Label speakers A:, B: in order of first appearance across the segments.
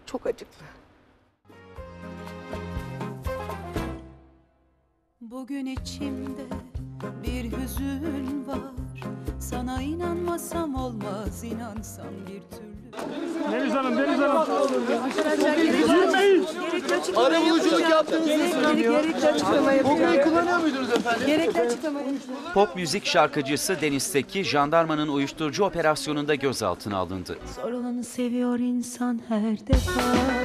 A: çok acıklı.
B: Bugün içimde bir hüzün var. Sana inanmasam olmaz, inansam bir türlü.
C: Deniz Hanım, Deniz Hanım.
A: Girmeyin.
D: Arabuluculuk yaptığınızı söyleniyor.
A: Gerekli açıklama yapacağım.
D: Kokuyu kullanıyor muydunuz efendim?
A: Gerekli açıklama yapacağım.
E: Pop müzik şarkıcısı Deniz Seki, jandarmanın uyuşturucu operasyonunda gözaltına alındı.
B: Zor olanı seviyor insan her defa.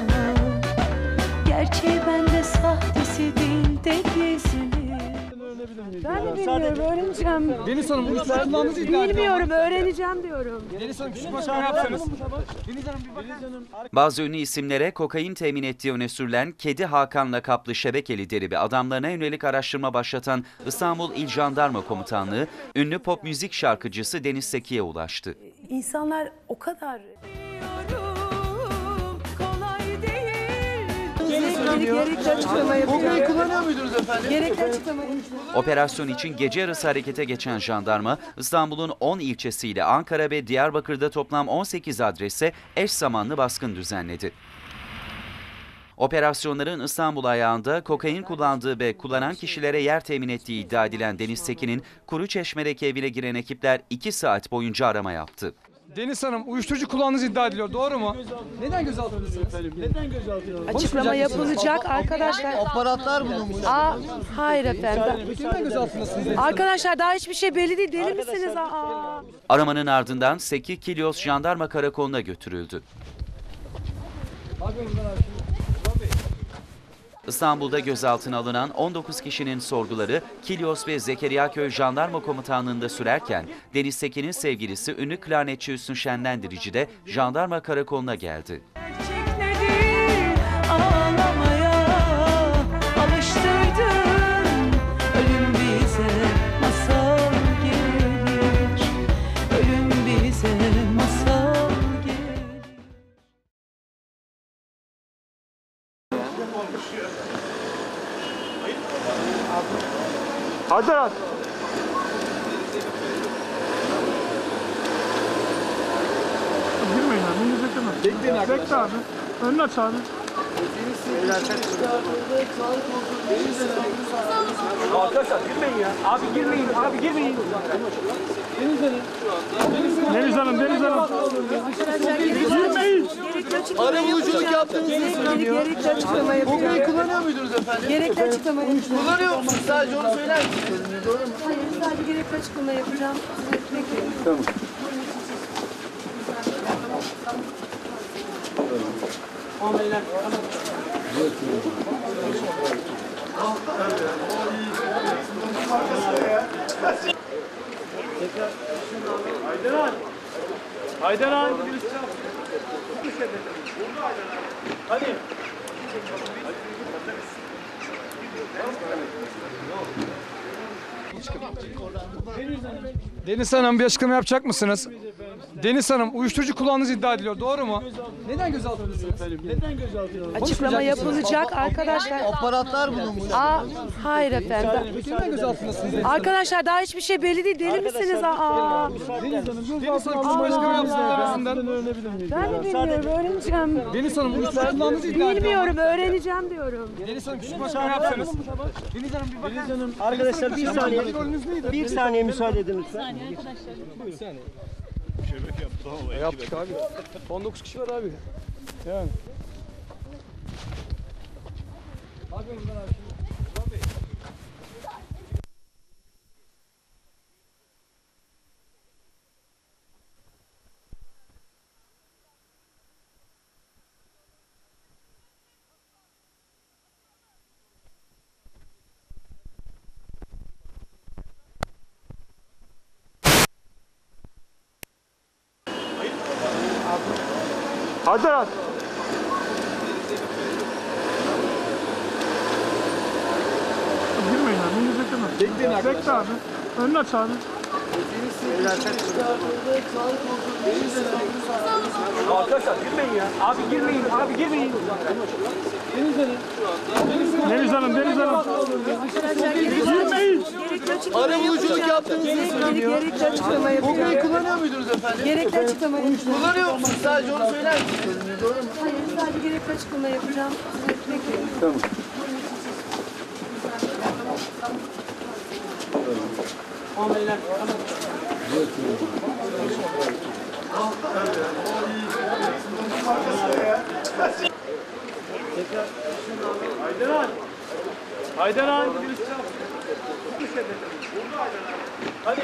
B: Gerçeği bende, sahtesi dilde gizli.
A: Ben de bilmiyorum, öğreneceğim.
C: Deniz Hanım, uyuşturucularınızı iddia ediyor.
A: Bilmiyorum, öğreneceğim diyorum.
C: Deniz Hanım, küçük başarı yapsanız. Deniz Hanım, bir bakar mısınız?
E: Bazı ünlü isimlere kokain temin ettiği öne sürülen Kedi Hakan lakaplı şebeke lideri ve adamlarına yönelik araştırma başlatan İstanbul İl Jandarma Komutanlığı, ünlü pop müzik şarkıcısı Deniz Seki'ye ulaştı.
A: İnsanlar o kadar...
B: Kolay değil.
A: Gerekli açıklama
D: Kokuyu
A: yapacağım.
D: kullanıyor muydunuz efendim?
A: Gerekli açıklama yapacağım.
E: Operasyon için gece yarısı harekete geçen jandarma, İstanbul'un 10 ilçesiyle Ankara ve Diyarbakır'da toplam 18 adrese eş zamanlı baskın düzenledi. Operasyonların İstanbul ayağında kokain kullandığı ve kullanan kişilere yer temin ettiği iddia edilen Deniz Seki'nin Kuruçeşme'deki evine giren ekipler 2 saat boyunca arama yaptı.
C: Deniz Hanım, uyuşturucu kullandığınız iddia ediliyor. Doğru mu? Neden gözaltındasınız? Neden gözaltına?
A: Açıklama yapılacak arkadaşlar.
D: Aparatlar bulunmuş.
A: Hayır efendim.
C: Peki neden gözaltındasınız?
A: Arkadaşlar daha hiçbir şey belli değil. Deli misiniz?
E: Aramanın ardından Seki Kilyos Jandarma Karakolu'na götürüldü. İstanbul'da gözaltına alınan 19 kişinin sorguları Kilyos ve Zekeriyaköy Jandarma Komutanlığı'nda sürerken Deniz Seki'nin sevgilisi ünlü klarnetçi Hüsnü Şenlendirici de Jandarma Karakolu'na geldi.
B: Gerçek nedir? Ağlamaya alıştırdın. Ölüm bize masal gelir. Ölüm bize masal gelir.
C: Hadi lan. Girmeyin abi, beni bekleme. Bekleyin arkadaşlar. Bekle abi. Önünü aç abi. Arkadaşlar girmeyin ya. Abi girmeyin, abi girmeyin. Deniz Hanım, Deniz Hanım. Girmeyin.
D: Arabuluculuk yaptığınızı söyleniyor.
A: Gerekli açıklama yapacağım.
D: Kokuyu kullanıyor muydunuz efendim?
A: Gerekli açıklama yapacağım.
D: Kullanıyor musunuz? Sadece onu söyler misiniz? Doğru mu?
A: Hayır, sadece gerekli açıklama yapacağım. Bekleyin.
C: Haydaran. Hadi. Deniz Hanım, bir açıklama yapacak mısınız? Deniz Hanım, uyuşturucu kullandığınız iddia ediliyor. Doğru mu? Neden gözaltındasınız? Neden gözaltındasınız?
A: Açıklama yapılacak arkadaşlar.
D: Aparatlar bulunmuş.
A: Hayır efendim.
C: Peki neden gözaltındasınız?
A: Arkadaşlar daha hiçbir şey belli değil. Deli misiniz?
C: Deniz Hanım, küçük başkanı yapsınız arasından.
A: Ben de bilmiyorum, öğreneceğim.
C: Deniz Hanım, uyuşturucu kullandığınız iddia ediliyor.
A: Bilmiyorum, öğreneceğim diyorum.
C: Deniz Hanım, küçük başkanı yapsanız. Deniz Hanım, bir bakar mısınız?
F: Arkadaşlar bir saniye.
C: Rolünüz neydi?
F: Bir saniye müsaade edin lütfen.
C: Bir saniye. Yaptık abi. 19 kişi var abi. Yani. Abi buradan abi şimdi. Hadi lan. Girmeyin abi, beni bekleme. Bekleyin arkadaşlar. Bekle abi. Önünü aç abi.
F: Arkadaşlar girmeyin ya. Abi girmeyin. Abi girmeyin. Deniz Hanım, Deniz Hanım.
A: Girmeyin. Gerekli açıklama
D: Arabuluculuk yaptığınızı söyleniyor.
A: Gerekli açıklama
D: Google'ı
A: yapacağım.
D: kullanıyor muydunuz efendim?
A: Gerekli açıklama yapacağım.
D: Kullanıyor musunuz? Sadece onu söyler misiniz? Doğru mu?
A: Hayır, sadece gerekli açıklama yapacağım. Sizi bekliyorum.
F: Aydan. Hadi.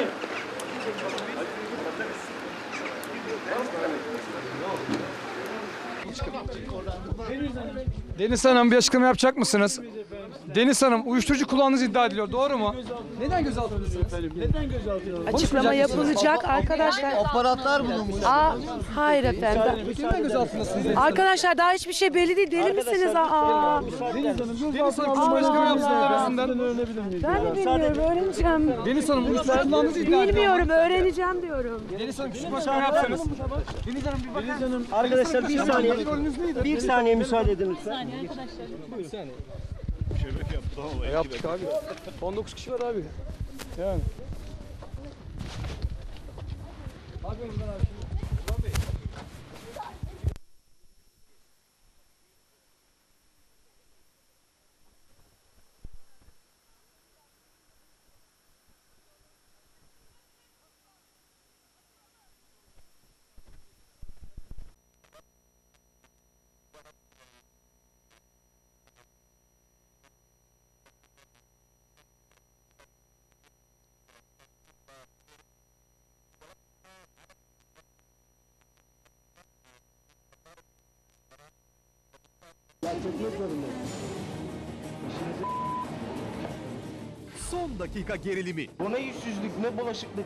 C: Deniz Hanım bir açıklama yapacak mısınız? Deniz Hanım uyuşturucu kullandığınız iddia ediliyor. Doğru mu? Neden gözaltındasınız?
F: Neden gözaltına?
A: Açıklama yapılacak arkadaşlar.
D: Aparatlar bulunmuş.
A: Hayır efendim.
C: Neden gözaltındasınız?
A: Arkadaşlar daha hiçbir şey belli değil. Deli misiniz?
C: Deniz Hanım küçük açıklama yapsın arasından.
A: Ben de bilmiyorum. Öğreneceğim.
C: Deniz Hanım uyuşturucu kullandığınız iddia ediliyor.
A: Bilmiyorum. Öğreneceğim diyorum.
C: Deniz Hanım küçük açıklama yapsanız. Deniz Hanım bir bakar mısınız?
F: Arkadaşlar bir saniye.
C: Rolünüz neydi?
F: Bir saniye müsaade edin lütfen.
C: Yaptık abi. 19 kişi var abi. Yani.
G: Son dakika gerilimi.
D: Bu ne yüzsüzlük, ne bulaşıklık.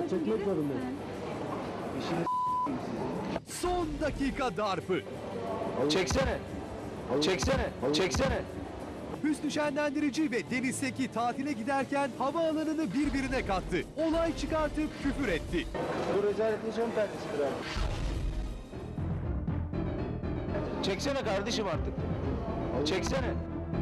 G: Son dakika darpı.
D: Çeksene. Çeksene.
G: Hüsnü Şenlendirici ve Deniz Seki tatile giderken havaalanını birbirine kattı. Olay çıkartıp küfür etti.
D: Bu rezaletin son perdesidir abi. Çeksene kardeşim artık. Çeksene.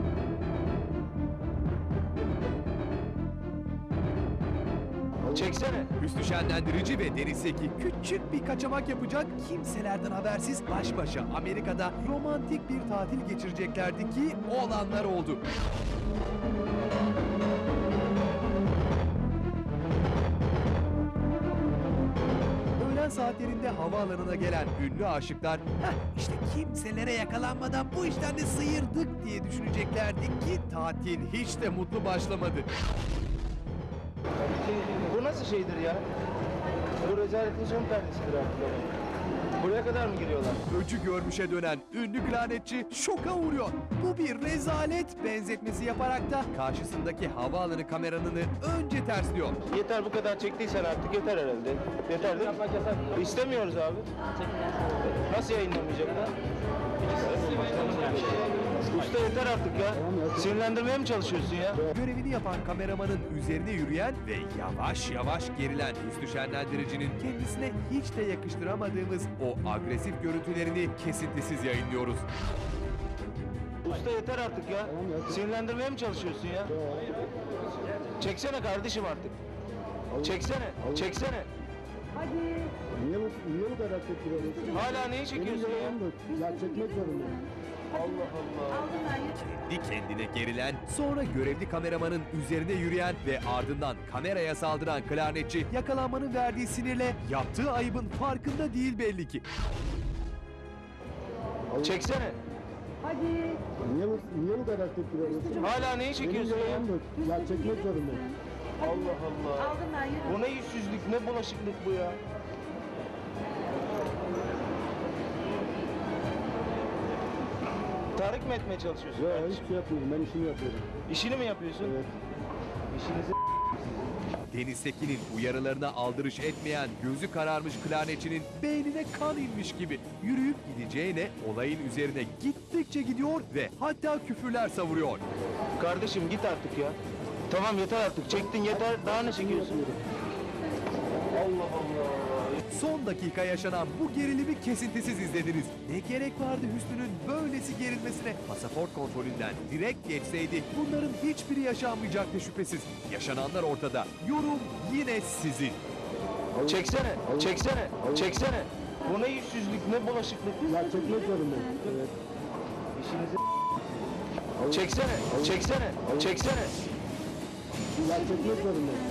D: Çeksene.
G: Hüsnü Şenlendirici ve Deniz Seki küçük bir kaçamak yapacak, kimselerden habersiz baş başa Amerika'da romantik bir tatil geçireceklerdi ki olanlar oldu. Öğlen saatlerinde havaalanına gelen ünlü aşıklar, işte kimselere yakalanmadan bu işten de sıyırdık diye düşüneceklerdi ki tatil hiç de mutlu başlamadı.
D: Bu nasıl şeydir ya? Bu rezaletin son perdesidir abi. Buraya kadar mı giriyorlar?
G: Öcü görmüşe dönen ünlü klarnetçi şoka uğruyor. Bu bir rezalet benzetmesi yaparak da karşısındaki havaalanı kameranını önce tersliyor.
D: Yeter, bu kadar çektiysen artık yeter herhalde. Yeter değil mi? İstemiyoruz abi. Nasıl yayınlamayacaklar? Usta yeter artık ya. Sinirlendirmeye mi çalışıyorsun ya?
G: Görevini yapan kameramanın üzerine yürüyen ve yavaş yavaş gerilen Hüsnü Şenlendirici'nin kendisine hiç de yakıştıramadığımız o agresif görüntülerini kesintisiz yayınlıyoruz.
D: Usta yeter artık ya. Sinirlendirmeye mi çalışıyorsun ya? Çeksene kardeşim artık. Çeksene.
F: Niye bu kadar tepki
D: Hala neyi çekiyorsun ya?
F: Ya çekmek zorundayım.
G: Kendi kendine gerilen, sonra görevli kameramanın üzerine yürüyen ve ardından kameraya saldıran klarnetçi yakalanmanın verdiği sinirle yaptığı ayıbın farkında değil belli ki.
D: Çeksene.
F: Niye bu kadar tepki veriyorsun?
D: Hala neyi çekiyorsun ya?
F: Ya çekmek zorundayım.
D: Allah Allah. Bu ne yüzsüzlük, ne bulaşıklık bu ya? Tahrik mi etmeye çalışıyorsun?
F: Ya
D: kardeşim?
F: hiç şey yapmıyorum. Ben işimi yapıyorum.
D: İşini mi yapıyorsun?
F: Evet.
D: İşinizi
G: Deniz Seki'nin uyarılarına aldırış etmeyen gözü kararmış klarnetçinin beynine kan inmiş gibi yürüyüp gideceğine olayın üzerine gittikçe gidiyor ve hatta küfürler savuruyor.
D: Kardeşim git artık ya. Tamam yeter artık. Çektin yeter. Daha ne çekiyorsun?
G: Son dakika yaşanan bu gerilimi kesintisiz izlediniz. Ne gerek vardı Hüsnü'nün böylesi gerilmesine? Pasaport kontrolünden direkt geçseydi bunların hiçbiri yaşanmayacaktı şüphesiz. Yaşananlar ortada. Yorum yine sizin.
D: Çeksene, çeksene, çeksene. Bu ne yüzsüzlük, ne bulaşıklık. Ya çekmek zorundayım. Evet. Çeksene, çeksene, çeksene. Ya çekmek zorundayım.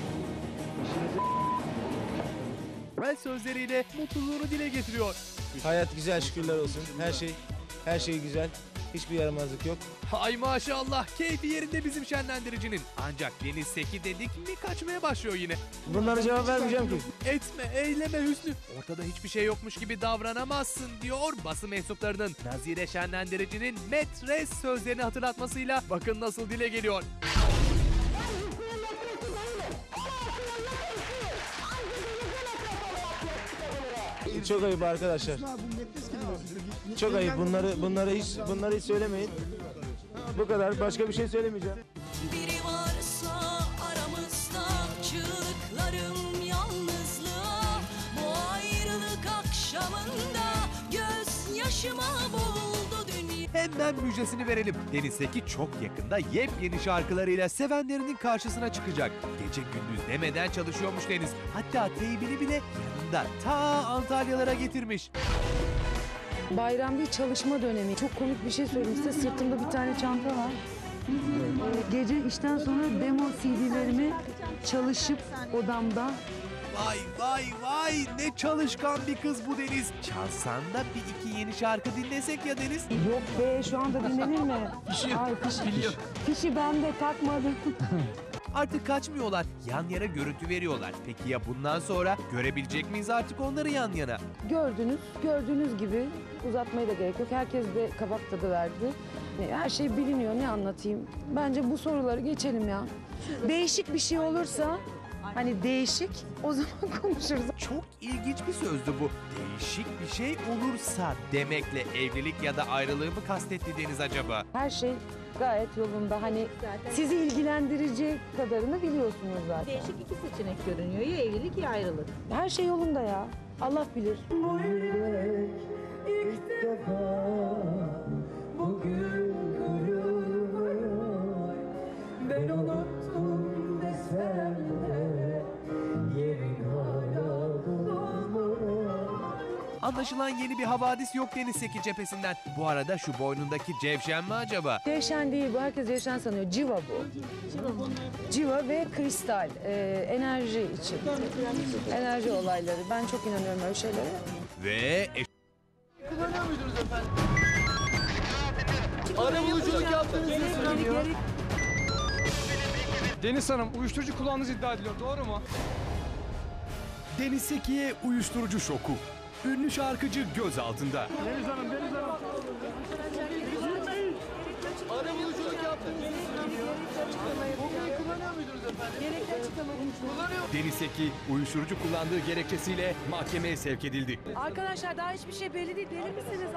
G: Ve sözleriyle mutluluğunu dile getiriyor.
H: Hayat güzel, şükürler olsun. Her şey güzel. Hiçbir yaramazlık yok.
G: Hay maşallah, keyfi yerinde bizim şenlendiricinin. Ancak Deniz Seki dedik mi kaçmaya başlıyor yine.
H: Bunlara cevap vermeyeceğim ki.
G: Etme, eyleme Hüsnü. Ortada hiçbir şey yokmuş gibi davranamazsın diyor basın mensuplarının. Nazire şenlendiricinin metres sözlerini hatırlatmasıyla bakın nasıl dile geliyor.
H: Çok ayıp arkadaşlar. Çok ayıp. Bunları hiç söylemeyin. Bu kadar. Başka bir şey söylemeyeceğim.
B: Biri varsa aramızda, çığlıklarım yalnızlığa. Bu ayrılık akşamında gözyaşıma boğuldu dünya.
G: Hemen müjdesini verelim. Deniz Seki çok yakında yepyeni şarkılarıyla sevenlerinin karşısına çıkacak. Gece gündüz demeden çalışıyormuş Deniz. Hatta teybini bile yanında ta Antalyalara getirmiş.
A: Bayram değil, çalışma dönemi. Çok komik bir şey söyleyeyim size. Sırtımda bir tane çanta var. Gece işten sonra demo CD'lerimi çalışıp odamda.
G: Vay vay vay, ne çalışkan bir kız bu Deniz. Çalsan da bir iki yeni şarkı dinlesek ya Deniz.
A: Yok be, şu anda dinlenir mi? Ay fişi ben de takmadım.
G: Artık kaçmıyorlar. Yan yana görüntü veriyorlar. Peki ya bundan sonra görebilecek miyiz artık onları yan yana?
A: Gördüğünüz gibi uzatmaya da gerek yok. Herkes de kabak tadı verdi. Her şey biliniyor, ne anlatayım? Bence bu soruları geçelim ya. Değişik bir şey olursa, hani değişik, o zaman konuşuruz.
G: Çok ilginç bir sözdü bu. Değişik bir şey olursa demekle evlilik ya da ayrılığı mı kastetti Deniz acaba?
A: Her şey gayet yolunda. Hani sizi ilgilendirecek kadarını biliyorsunuz zaten.
I: Değişik iki seçenek görünüyor. Ya evlilik ya ayrılık.
A: Her şey yolunda ya. Allah bilir.
B: İlk defa bugün kırılıyor. Ben unuttum desem de yerin hala dolmuyor.
G: Anlaşılan yeni bir havadis yok Deniz Seki cephesinden. Bu arada şu boynundaki cevşen mi acaba?
A: Cevşen değil bu. Herkes cevşen sanıyor. Civa bu. Civa ve kristal. Enerji için. Enerji olayları. Ben çok inanıyorum öyle şeylere.
G: Ve
C: Kullanıyor muydunuz efendim? Arabuluculuk yaptığınızı söyleniyor. Deniz Hanım, uyuşturucu kullandığınız iddia ediliyor. Doğru mu?
G: Deniz Seki'ye uyuşturucu şoku. Ünlü şarkıcı gözaltında.
C: Deniz Hanım. Arabuluculuk yaptığınızı söyleniyor. Kokain kullanıyor muydunuz efendim? Gerekli açıklamayı kullanıyor.
G: Deniz Seki uyuşturucu kullandığı gerekçesiyle mahkemeye sevk edildi.
A: Arkadaşlar daha hiçbir şey belli değil. Deli misiniz?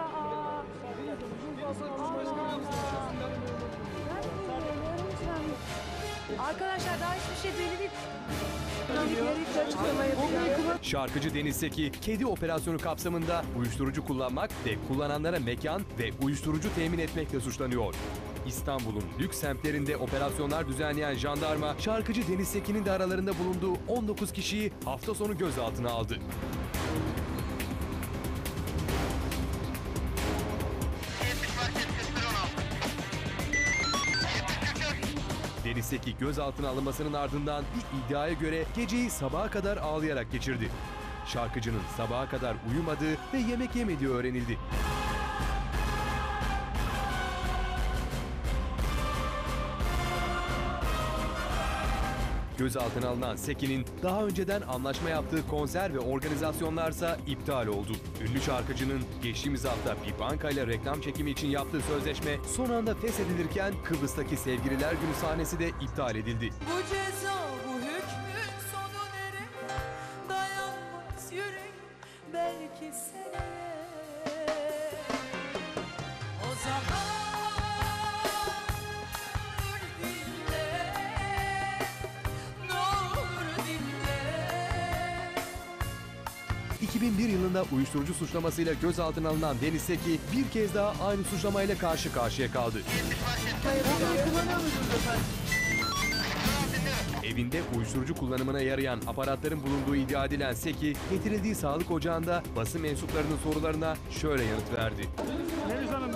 A: Arkadaşlar daha hiçbir şey belli değil. Gerekli açıklama yapacağım.
G: Şarkıcı Deniz Seki, kedi operasyonu kapsamında uyuşturucu kullanmak ve kullananlara mekan ve uyuşturucu temin etmekle suçlanıyor. İstanbul'un lüks semtlerinde operasyonlar düzenleyen jandarma, şarkıcı Deniz Seki'nin de aralarında bulunduğu 19 kişiyi hafta sonu gözaltına aldı. Deniz Seki gözaltına alınmasının ardından bir iddiaya göre geceyi sabaha kadar ağlayarak geçirdi. Şarkıcının sabaha kadar uyumadığı ve yemek yemediği öğrenildi. Gözaltına alınan Seki'nin daha önceden anlaşma yaptığı konser ve organizasyonlarsa iptal oldu. Ünlü şarkıcının geçtiğimiz hafta bir bankayla reklam çekimi için yaptığı sözleşme son anda feshedilirken Kıbrıs'taki Sevgililer Günü sahnesi de iptal edildi.
B: Bu ceza, bu hükmün sonu nereye? Dayanmaz yürek belki seneye. O zaman dinle, ne olur dinle.
G: 2001 yılında uyuşturucu suçlamasıyla gözaltına alınan Deniz Seki bir kez daha aynı suçlamayla karşı karşıya kaldı. Evinde uyuşturucu kullanımına yarayan aparatların bulunduğu iddia edilen Seki, getirildiği sağlık ocağında basın mensuplarının sorularına şöyle yanıt verdi.
F: Deniz Hanım.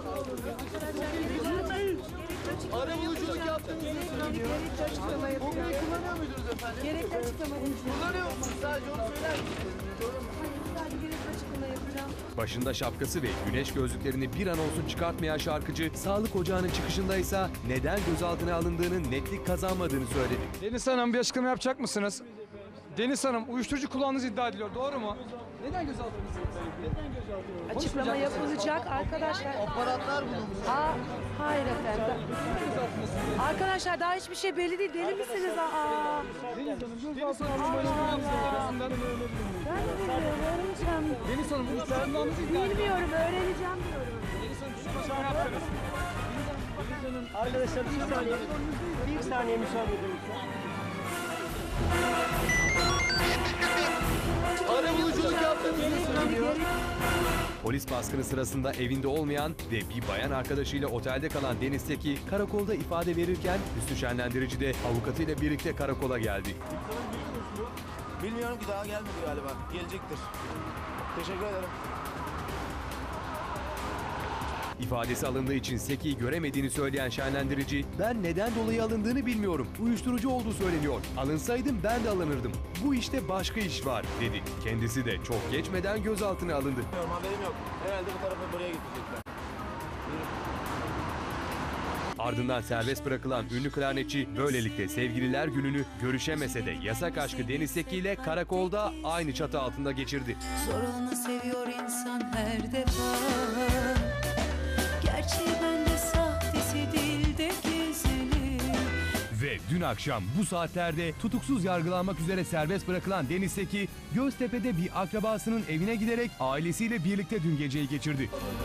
J: Arabuluculuk yaptığınızı söylüyor. Gerekli açıklama yapıyor. Bugün kullanıyor muydunuz efendim? Gerekli açıklama yapıyor. Kullanıyor musunuz? Sadece onu söyler misiniz?
A: Sadece gerekli açıklama yapacağım.
G: Başında şapkası ve güneş gözlüklerini bir an olsun çıkartmayan şarkıcı, sağlık ocağının çıkışında ise neden gözaltına alındığının netlik kazanmadığını söyledi.
C: Deniz Hanım bir açıklama yapacak mısınız? Deniz Hanım uyuşturucu kullandığınız iddia ediliyor. Doğru mu? Neden gözaltınız?
A: Açıklama yapılacak arkadaşlar.
J: Aparatlar bulunmuş.
A: Hayır efendim. Arkadaşlar daha hiçbir şey belli değil. Deli misiniz?
C: Deniz Hanım arasından
A: Ben de bilmiyorum. Öğreneceğim.
C: Deniz Hanım uyuşturucu kullandığınız iddia ediliyor.
A: Bilmiyorum. Öğreneceğim diyorum.
C: Deniz Hanım şu konuşma yaptınız.
F: Arkadaşlar bir saniye. Bir saniye müsaade edin.
J: Arabuluculuk yaptığınızı söylüyor.
G: Polis baskını sırasında evinde olmayan ve bir bayan arkadaşıyla otelde kalan Deniz Seki karakolda ifade verirken Hüsnü Şenlendirici de avukatıyla birlikte karakola geldi.
H: Bilmiyorum ki daha gelmedi galiba. Gelecektir. Teşekkür ederim.
G: İfadesi alındığı için Seki'yi göremediğini söyleyen Şenlendirici, ben neden dolayı alındığını bilmiyorum. Uyuşturucu olduğu söyleniyor. Alınsaydım ben de alınırdım. Bu işte başka iş var dedi. Kendisi de çok geçmeden gözaltına alındı.
H: Bilmiyorum, haberim yok. Herhalde bu tarafa buraya gidecekler.
G: Ardından serbest bırakılan ünlü klarnetçi böylelikle sevgililer gününü görüşemese de yasak aşkı Deniz Seki ile karakolda aynı çatı altında geçirdi.
B: Zorunu seviyor insan her defa. Gerçeği bende sahtesi dilde gizli.
G: Ve dün akşam bu saatlerde tutuksuz yargılanmak üzere serbest bırakılan Deniz Seki, Göztepe'de bir akrabasının evine giderek ailesiyle birlikte dün geceyi geçirdi.